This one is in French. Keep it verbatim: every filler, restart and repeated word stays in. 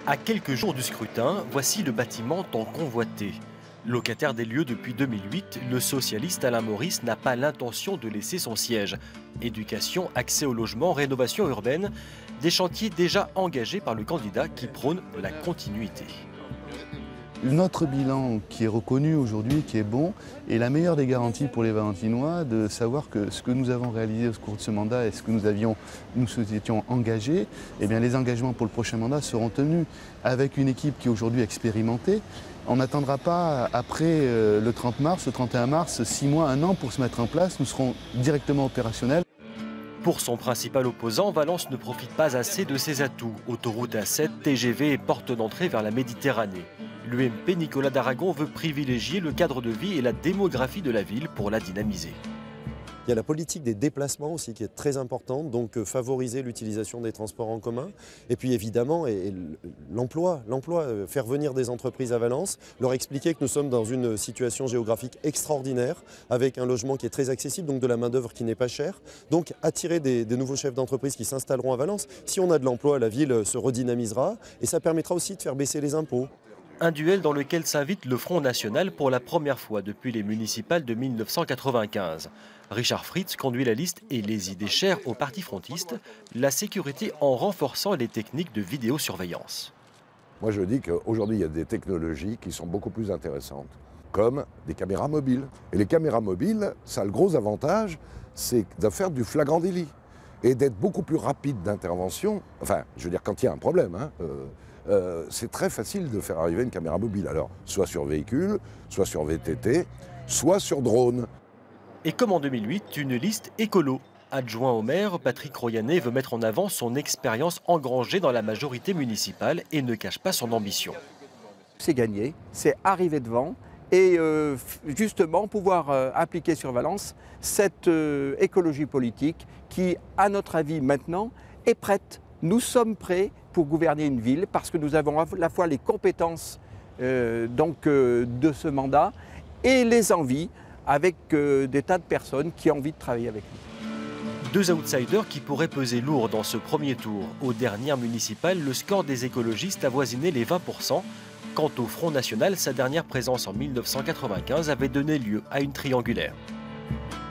À quelques jours du scrutin, voici le bâtiment tant convoité. Locataire des lieux depuis deux mille huit, le socialiste Alain Maurice n'a pas l'intention de laisser son siège. Éducation, accès au logement, rénovation urbaine, des chantiers déjà engagés par le candidat qui prône la continuité. Notre bilan qui est reconnu aujourd'hui, qui est bon, est la meilleure des garanties pour les Valentinois de savoir que ce que nous avons réalisé au cours de ce mandat et ce que nous avions, nous étions engagés, eh bien les engagements pour le prochain mandat seront tenus avec une équipe qui est aujourd'hui expérimentée. On n'attendra pas après le trente mars, le trente et un mars, six mois, un an pour se mettre en place. Nous serons directement opérationnels. Pour son principal opposant, Valence ne profite pas assez de ses atouts. Autoroute A sept, T G V et porte d'entrée vers la Méditerranée. L'U M P Nicolas d'Aragon veut privilégier le cadre de vie et la démographie de la ville pour la dynamiser. Il y a la politique des déplacements aussi qui est très importante, donc euh, favoriser l'utilisation des transports en commun. Et puis évidemment, et, et l'emploi, l'emploi, euh, faire venir des entreprises à Valence, leur expliquer que nous sommes dans une situation géographique extraordinaire, avec un logement qui est très accessible, donc de la main-d'œuvre qui n'est pas chère. Donc attirer des, des nouveaux chefs d'entreprise qui s'installeront à Valence. Si on a de l'emploi, la ville se redynamisera et ça permettra aussi de faire baisser les impôts. Un duel dans lequel s'invite le Front National pour la première fois depuis les municipales de mille neuf cent quatre-vingt-quinze. Richard Fritz conduit la liste et les idées chères au parti frontiste, la sécurité en renforçant les techniques de vidéosurveillance. Moi je dis qu'aujourd'hui il y a des technologies qui sont beaucoup plus intéressantes, comme des caméras mobiles. Et les caméras mobiles, ça a le gros avantage, c'est de faire du flagrant délit et d'être beaucoup plus rapide d'intervention. Enfin, je veux dire quand il y a un problème, hein, euh, Euh, c'est très facile de faire arriver une caméra mobile, alors soit sur véhicule, soit sur V T T, soit sur drone. Et comme en deux mille huit, une liste écolo. Adjoint au maire, Patrick Royanet veut mettre en avant son expérience engrangée dans la majorité municipale et ne cache pas son ambition. C'est gagné, c'est arriver devant et euh, justement pouvoir euh, appliquer sur Valence cette euh, écologie politique qui, à notre avis maintenant, est prête. Nous sommes prêts pour gouverner une ville parce que nous avons à la fois les compétences euh, donc, euh, de ce mandat et les envies avec euh, des tas de personnes qui ont envie de travailler avec nous. Deux outsiders qui pourraient peser lourd dans ce premier tour. Aux dernières municipales, le score des écologistes avoisinait les vingt pour cent. Quant au Front National, sa dernière présence en mille neuf cent quatre-vingt-quinze avait donné lieu à une triangulaire.